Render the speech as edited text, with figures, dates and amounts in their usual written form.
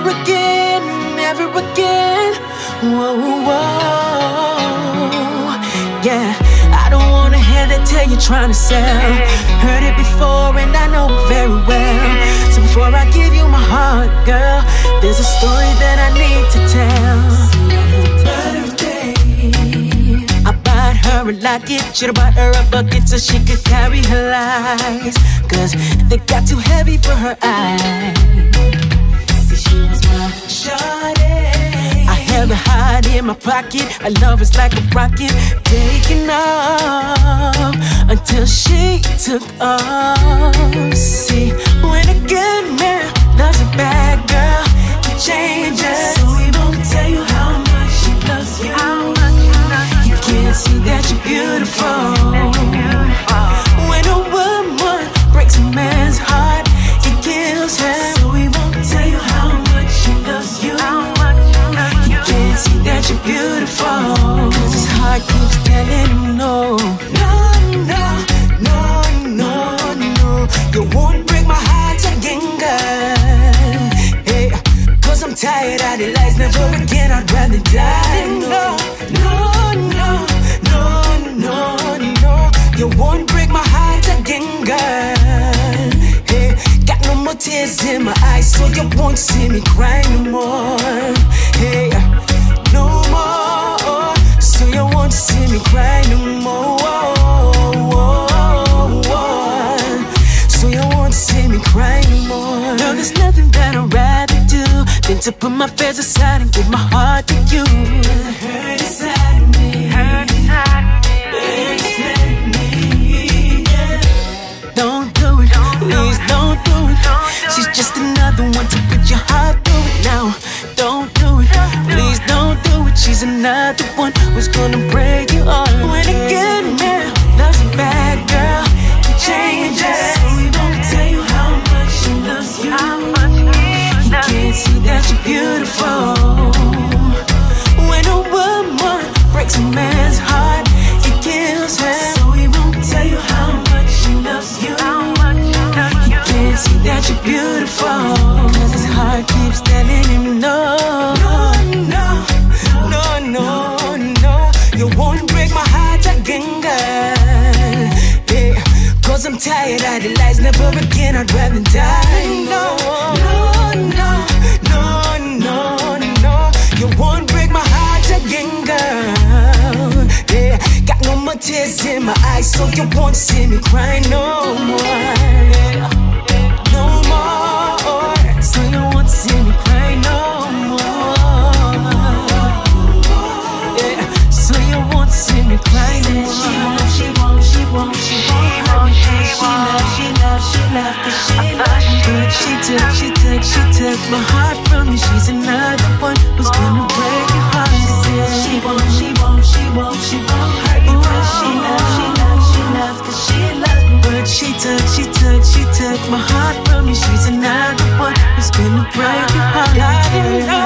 again, never again. Whoa, whoa, yeah. I don't wanna hear that tale you're trying to sell. Heard it before and I know it very well. So before I give you my heart, girl, there's a story that I need to tell. I bought her a locket, should've bought her a bucket so she could carry her lies, cause they got too heavy for her eyes. See, she was my shawty. I held her hard in my pocket. Her love is like a rocket taking off until she took off. See, when a good man loves a bad girl, he changes. So he won't tell you how much he loves you. You can't see that you're beautiful. When a woman breaks a man's heart, it kills her. So he won't tell you how much he loves you. You can't see that you're beautiful, cause his heart keeps telling him no. No, no, no, no, no. You won't break my heart again, girl. Hey, cause I'm tired of the lies, never again, I'd rather die. No, no, no, no, no, no. You won't break my heart again, girl. Hey, got no more tears in my eyes, so you won't see me cry no more. Hey, no more, so you won't see me cry no more. So you won't see me cry no more. No, there's nothing that I'd rather do than to put my fears aside and give my heart to you. There's a hurt inside of me, hurt inside of me, yeah. Don't do it, please don't do it. She's just another one to put your heart through it now. Don't do it, please don't do it. She's another one who's gonna break your heart. When a good man loves a bad girl, he changes. So he won't tell you how much he loves you. He can't see that you're beautiful. When a woman breaks a man's heart, it kills her. So he won't tell you how much he loves you. He can't see that you're beautiful, cause his heart keeps telling him no. No, no, no, no. You won't break my heart again, girl. Yeah, cause I'm tired of the lies, never again, I'd rather die. No, no, no, no, no, no. You won't break my heart again, girl. Yeah, got no more tears in my eyes, so you won't see me cry no more. Yeah, no more, so you won't see me cry no more. Yeah, so you won't see me cry no more. She won't hurt me, she loves, cause she loves me. But she took my heart from me. She's another one who's gonna break your heart. She won't hurt me, cause she loves, cause she loves me. But she took my heart from me. She's another one who's gonna break your heart.